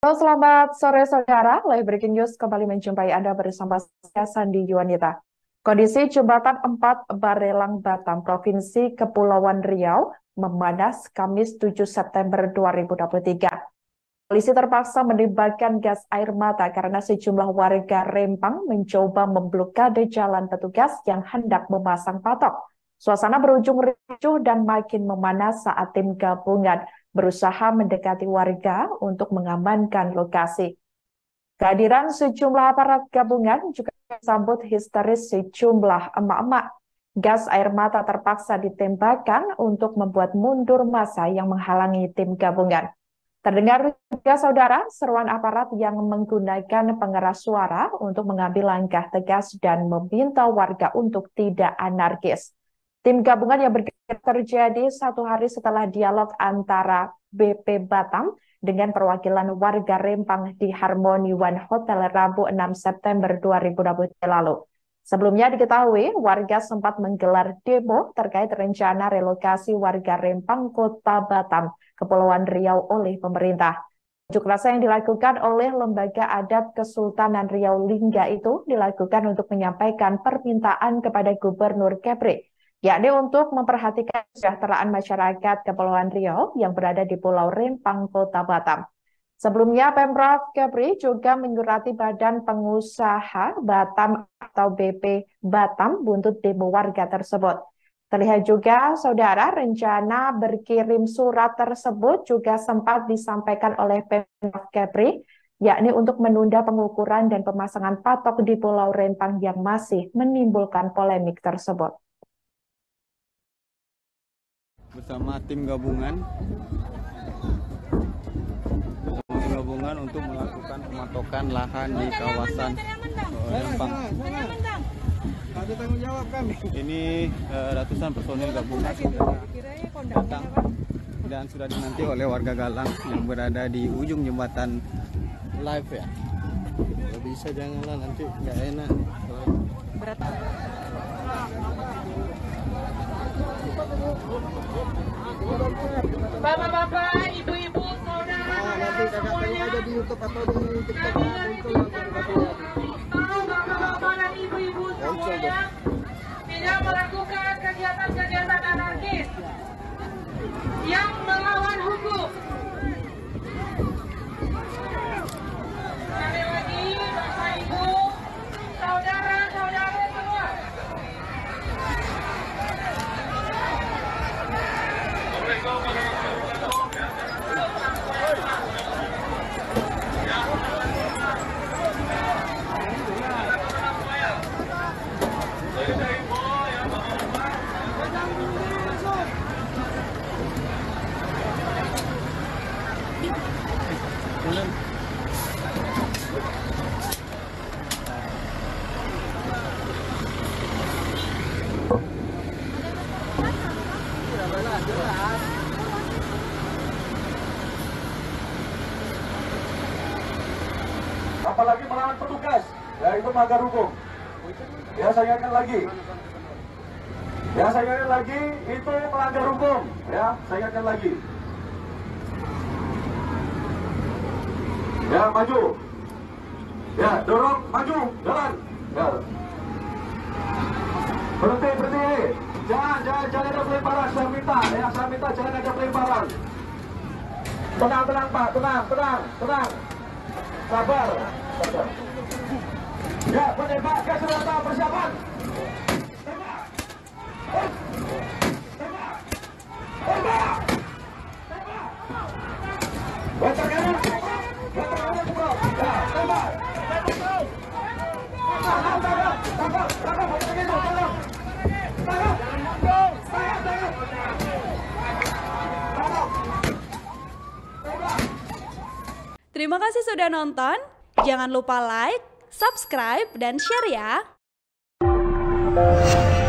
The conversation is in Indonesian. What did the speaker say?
Halo, selamat sore saudara. Live Breaking News kembali menjumpai Anda bersama saya Sandi Yuwanita. Kondisi Jembatan 4 Barelang Batam, Provinsi Kepulauan Riau, memanas Kamis 7 September 2023. Polisi terpaksa menembakkan gas air mata karena sejumlah warga Rempang mencoba memblokade jalan petugas yang hendak memasang patok. Suasana berujung ricuh dan makin memanas saat tim gabungan berusaha mendekati warga untuk mengamankan lokasi. Kehadiran sejumlah aparat gabungan juga disambut histeris sejumlah emak-emak. Gas air mata terpaksa ditembakkan untuk membuat mundur massa yang menghalangi tim gabungan. Terdengar juga saudara seruan aparat yang menggunakan pengeras suara untuk mengambil langkah tegas dan meminta warga untuk tidak anarkis. Tim gabungan yang bergerak terjadi satu hari setelah dialog antara BP Batam dengan perwakilan warga Rempang di Harmony One Hotel Rabu 6 September 2023 lalu. Sebelumnya diketahui warga sempat menggelar demo terkait rencana relokasi warga Rempang Kota Batam, Kepulauan Riau oleh pemerintah. Unjuk rasa yang dilakukan oleh Lembaga Adat Kesultanan Riau Lingga itu dilakukan untuk menyampaikan permintaan kepada Gubernur Kepri, yakni untuk memperhatikan kesejahteraan masyarakat Kepulauan Riau yang berada di Pulau Rempang, Kota Batam. Sebelumnya, Pemprov Kepri juga menyurati Badan Pengusaha Batam atau BP Batam buntut demo warga tersebut. Terlihat juga, saudara, rencana berkirim surat tersebut juga sempat disampaikan oleh Pemprov Kepri, yakni untuk menunda pengukuran dan pemasangan patok di Pulau Rempang yang masih menimbulkan polemik tersebut. Bersama tim gabungan untuk melakukan pematokan lahan di kawasan Rempang. Ada tanggung jawab kami. Ini ratusan personil gabungan datang dan sudah dinanti oleh warga Galang yang berada di ujung jembatan live ya. Kalau bisa janganlah, nanti nggak enak. Berat. Bapak-bapak, ibu-ibu, saudara-saudara semuanya, ada di YouTube atau di TikTok bapak-bapak dan ibu-ibu semuanya tidak melakukan kegiatan-kegiatan anarkis yang melawan hukum. Sekali lagi, Bapak Ibu, saudara-saudara semua. Apalagi melawan petugas, ya itu melanggar hukum. Ya saya ingatkan lagi. Ya saya ingatkan lagi, itu melanggar hukum. Ya saya ingatkan lagi. Ya maju. Ya dorong, maju, jalan. Ya. Berhenti. Jangan ada pelemparan, saya minta. Ya saya minta jangan ada pelemparan. Tenang Pak, tenang. Sabar. Ya, menembak ke senjata, persiapan. Tembak. Bentar kanan. Ya, tembak. Terima kasih sudah nonton. Jangan lupa like, subscribe, dan share ya.